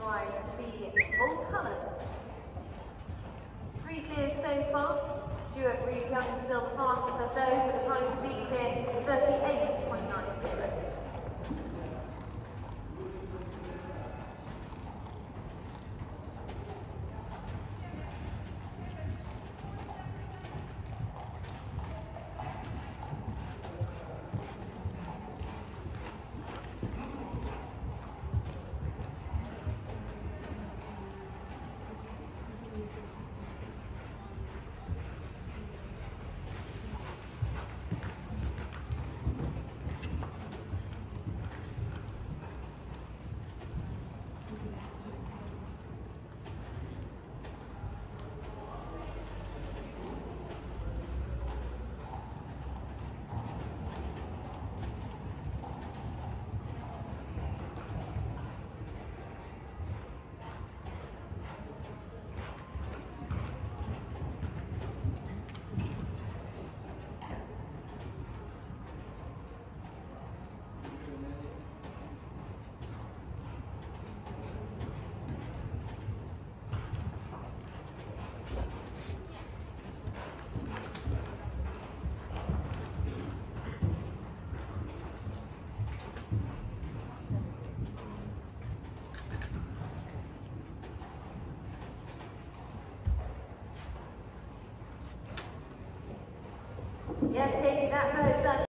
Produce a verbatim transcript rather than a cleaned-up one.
ride the full colours. Three clears so far. Stuart Reeve Young still the fastest of those, but the time to beat here, thirty-eight point nine zero. Yes, taking that first